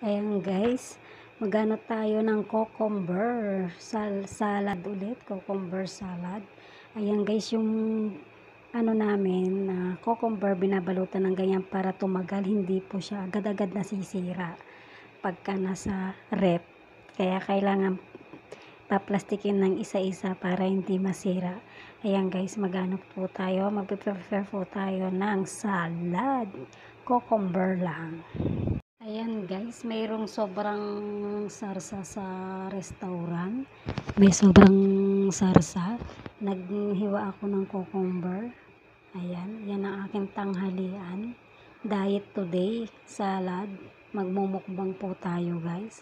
Ayan guys, magano tayo ng cucumber salad ulit, cucumber salad. Ayan guys, yung ano namin na cucumber binabalutan ng ganyan para tumagal, hindi po siya agad-agad nasisira pagka nasa rep. Kaya kailangan paplastikin ng isa-isa para hindi masira. Ayan guys, magano po tayo, magpe-prepare po tayo ng salad. Cucumber lang. Ayan guys, mayroong sobrang sarsa sa restaurant. May sobrang sarsa. Naghiwa ako ng cucumber. Ayan, yan ang aking tanghalian. Diet today, salad. Magmumukbang po tayo guys.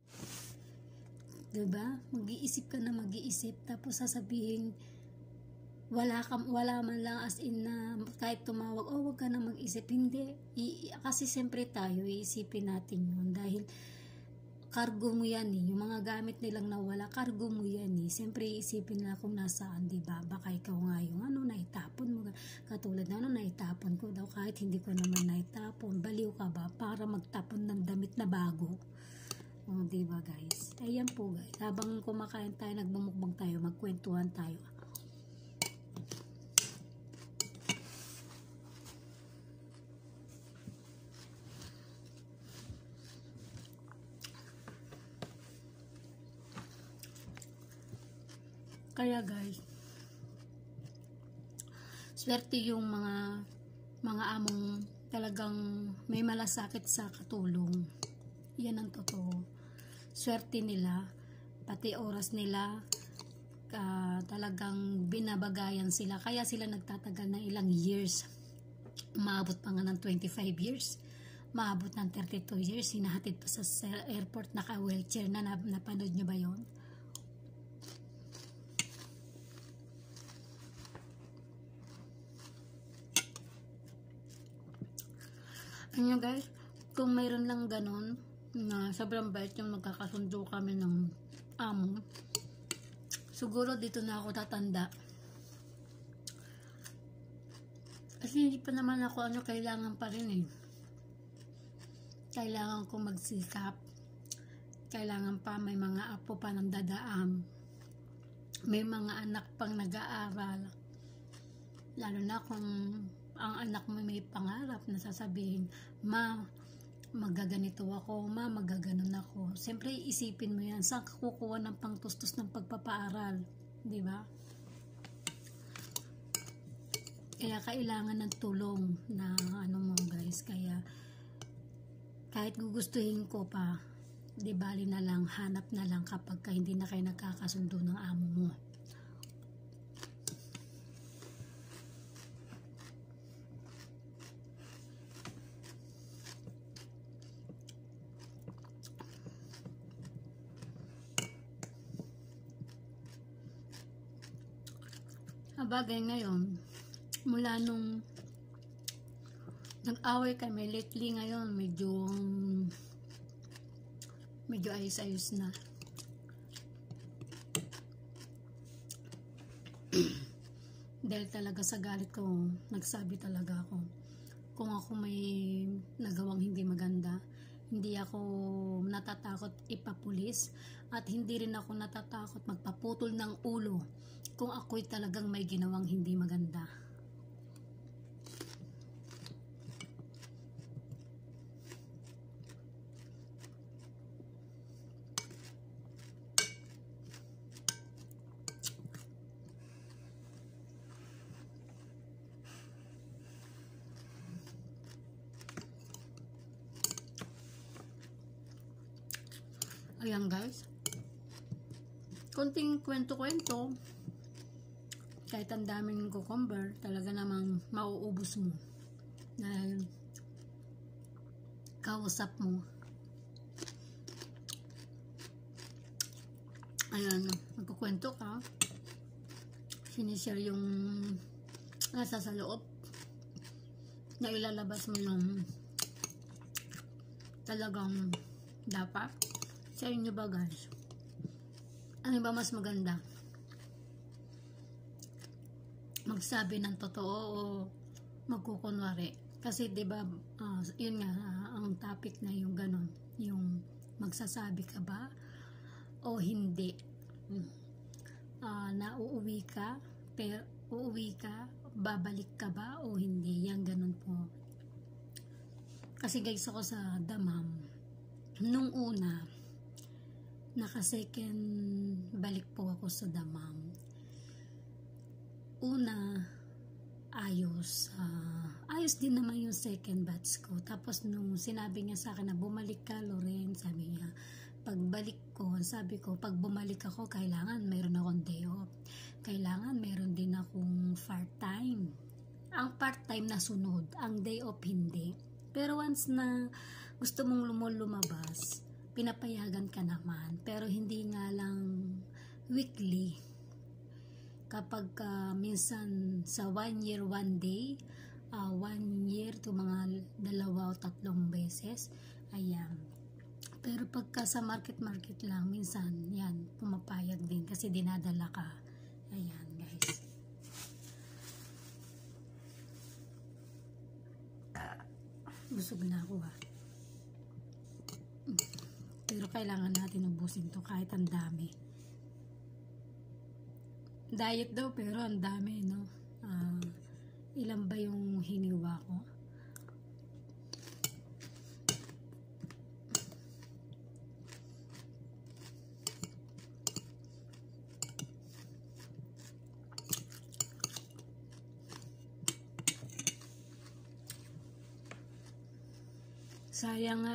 Diba? Mag-iisip ka na mag-iisip, tapos sasabihin wala man lang, as in na kahit tumawag, wag ka na mag-isip. Hindi. Kasi siyempre tayo, iisipin natin yun dahil cargo mo yan eh. Yung mga gamit nilang nawala, cargo mo yan eh. Siyempre iisipin nila kung nasaan, diba? Baka ikaw nga yung naitapon mo. Katulad na naitapon ko daw, kahit hindi ko naman naitapon. Baliw ka ba para magtapon ng damit na bago? O, diba guys? Ayan po guys. Habang kumakain tayo, nagmumukbang tayo, magkwentuhan tayo. Kaya guys, swerte yung mga among talagang may malasakit sa katulong. Yan ang totoo. Swerte nila, pati oras nila, talagang binabagayan sila. Kaya sila nagtatagal ng ilang years. Maabot pa nga ng 25 years. Maabot ng 32 years. Hinahatid pa sa airport, naka-wheelchair na. Napanood nyo ba yon? Ano guys, kung mayroon lang ganon na sobrang bait yung magkakasundo kami ng amo, siguro dito na ako tatanda. Kasi hindi pa naman ako kailangan pa rin eh. Kailangan kong magsikap. Kailangan pa, may mga apo pa ng dadaam. May mga anak pang nag-aaral. Lalo na kung ang anak mo may pangarap na sasabihin, ma, magaganito ako, ma, magaganon ako. Siyempre isipin mo yan, saan ka kukuha ng pangtustos ng pagpapaaral, di ba? Kaya kailangan ng tulong na mo guys. Kaya kahit gugustuhin ko pa, di bali na lang, hanap na lang kapag hindi na kayo nagkakasundo ng amo mo. Bagay ngayon, mula nung nag-away kami lately ngayon, medyo ayos-ayos na. Dahil talaga sa galit ko, nagsabi talaga ako, kung ako may nagawang hindi maganda, hindi ako natatakot ipapulis, at hindi rin ako natatakot magpaputol ng ulo kung ako'y talagang may ginawang hindi maganda. Ayan guys, konting kwento-kwento, kahit ang daming cucumber, talaga namang mauubos mo dahil kausap mo. Ayan, magkukwento ka, sinishare yung nasa sa loob, na ilalabas mo yung talagang dapat. Sa inyo ba guys? Ano ba mas maganda? Magsabi ng totoo o magkukunwari? Kasi 'di ba, yun nga, ang topic na yung ganon, yung magsasabi ka ba o hindi. Na uuwi ka, pero uuwi ka, babalik ka ba o hindi, yan ganon po. Kasi guys, ako sa Damam, nung una, naka-second balik po ako sa Damam. Una, ayos din naman yung second batch ko. Tapos nung sinabi niya sa akin na bumalik ka, Loren, sabi niya, pagbalik ko, sabi ko, pag bumalik ako, kailangan meron akong day off. Kailangan meron din akong part-time. Ang part-time na sunod, ang day off hindi. Pero once na gusto mong lumabas, pinapayagan ka naman. Pero hindi nga lang weekly. Kapag minsan sa 1 year 1 day, 1 year to mga 2 o 3 beses, ayan. Pero pagka sa market lang, minsan yan, pumapayag din kasi dinadala ka. Ayan guys. Busog na ako Pero kailangan natin ubusin to kahit ang dami. Diet daw pero ang dami, no? Ilan ba yung hiniwa ko? Sayang nga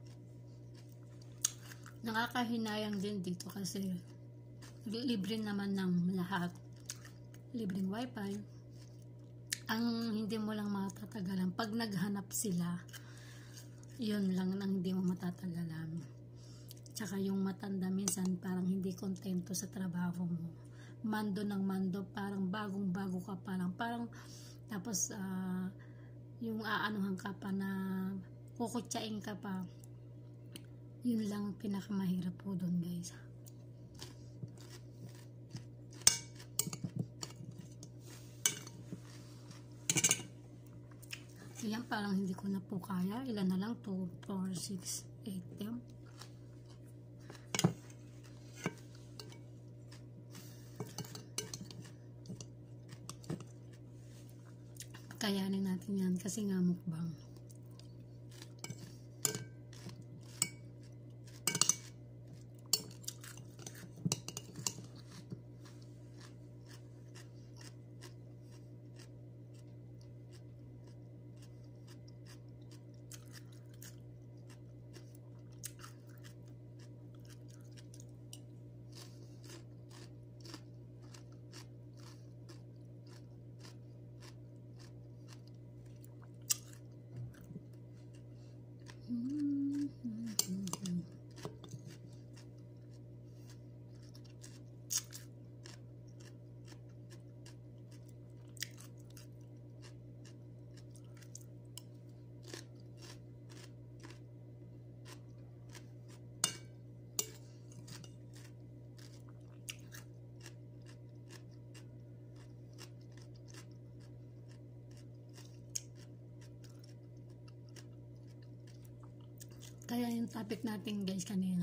nakakahinayang din dito kasi libre naman ng lahat. Libreng wifi. Ang hindi mo lang matatagalan, pag naghanap sila, yun lang ang hindi mo matatagalan. Tsaka yung matanda minsan parang hindi kontento sa trabaho mo. Mando ng mando, parang bagong-bago ka parang tapos yung aanuhan ka pa na kukutsain ka pa. Yun lang pinakamahirap po doon guys. Ayan, parang hindi ko na po kaya. Ilan na lang? 2, 4, 6, 8 yan. Kayanin natin yan kasi nga mukbang. Kaya yung topic natin guys kanina,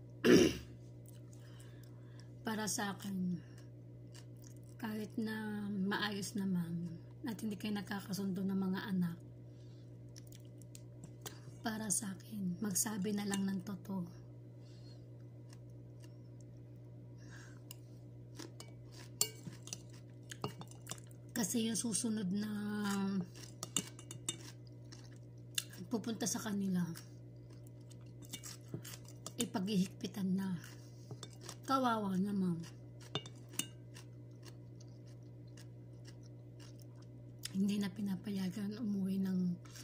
para sa akin, kahit na maayos naman at hindi kayo nakakasundo ng mga anak, para sa akin, magsabi na lang ng totoo. Kasi yung susunod na pupunta sa kanila, ipaghihigpitan na. Kawawa naman. Hindi na pinapayagan umuwi ng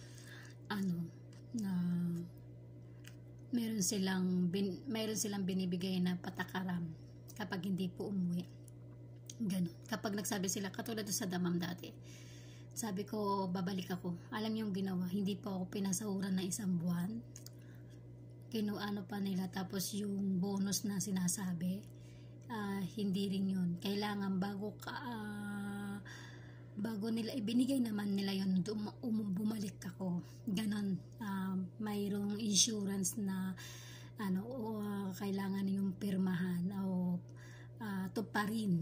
na meron silang binibigay na patakaran kapag hindi po umuwi. Ganun. Kapag nagsabi sila, katulad sa Damam dati, sabi ko babalik ako. Alam niyo yung ginawa, hindi pa ako pinasahuran na 1 buwan. Kinuano pa nila, tapos yung bonus na sinasabi, hindi rin yun. Kailangan bago ka bago nila ibinigay naman nila yun, bumalik ako. Ganon, mayroong insurance na kailangan ninyong pirmahan o tuparin.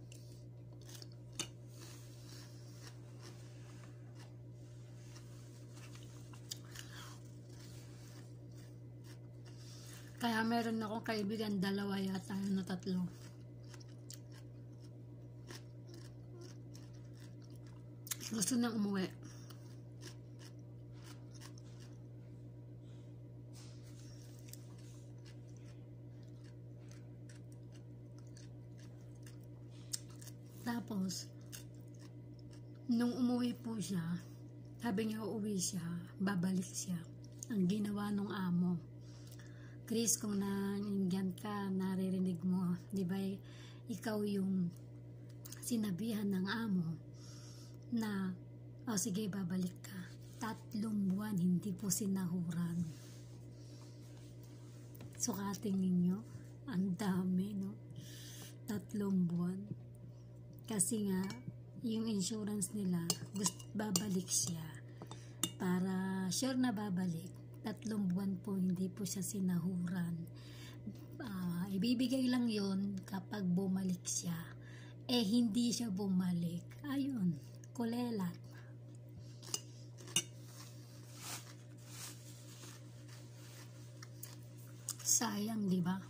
Kaya meron akong kaibigan, 2 yata, 3. Gusto nang umuwi. Tapos, nung umuwi po siya, sabi niya uuwi siya, babalik siya. Ang ginawa nung amo, Chris, kung nandiyan ka, naririnig mo, di ba, ikaw yung sinabihan ng amo na, sige, babalik ka. 3 buwan, hindi po sinahuran. Sukatin ninyo, ang dami, no? 3 buwan. Kasi nga, yung insurance nila, babalik siya. Para sure na babalik. 3 buwan po, hindi po siya sinahuran. Ibibigay lang yon kapag bumalik siya. Hindi siya bumalik. Ayun, kulelat. Sayang, di ba?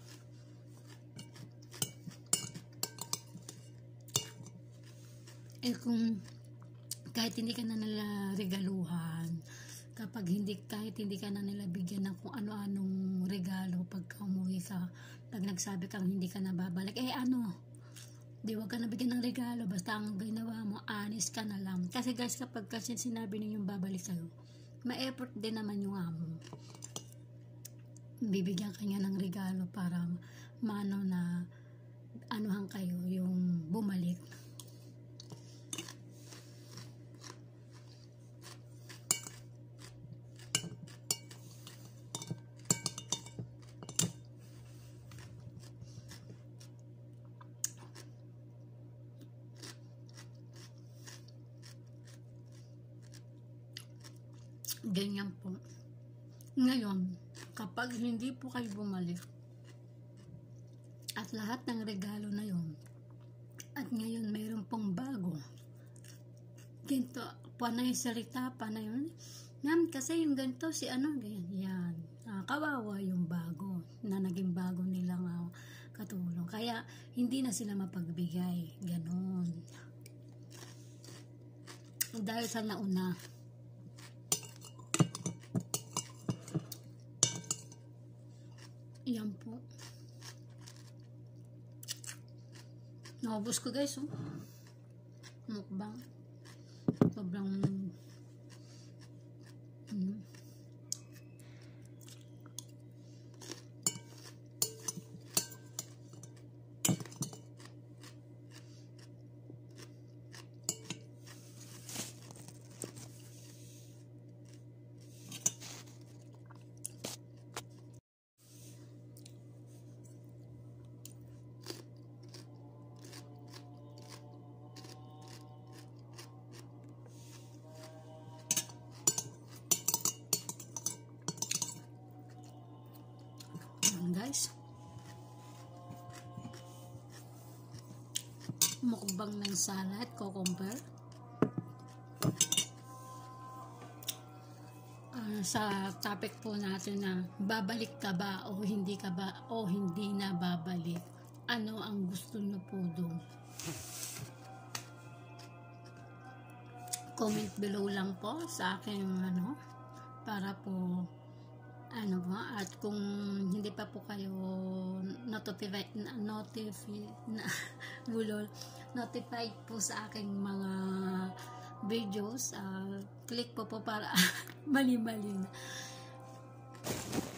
Kung kahit hindi ka na nila regaluhan, kahit hindi ka na nila bigyan ng kung ano-anong regalo pagka umuwi ka, pag nagsabi kang hindi ka na babalik, di wag ka na bigyan ng regalo, basta ang ginawa mo, honest ka na lang. Kasi guys, kapag kasi sinabi ninyong babalik sa'yo, ma-effort din naman yung amo. Bibigyan ka niya ng regalo para na anuhan kayo, yung bumalik. Ganyan po. Ngayon, kapag hindi po kayo bumalik at lahat ng regalo na yon, at ngayon mayroon pong bago, ganito, panay salita, panay yun, kasi yung ganito, si ganyan, yan. Kawawa yung bago, na naging bago nilang katulong. Kaya, hindi na sila mapagbigay. Ganon. Dahil sa nauna. Yan po. Naubos ko guys, mukbang. Sobrang guys, mukbang ng salad, cucumber. Sa topic po natin na babalik ka ba o hindi ka ba o hindi na babalik, ano ang gusto nyo po doon? Comment below lang po sa aking para po at kung hindi pa po kayo notified po sa aking mga videos, click po para mali-mali na.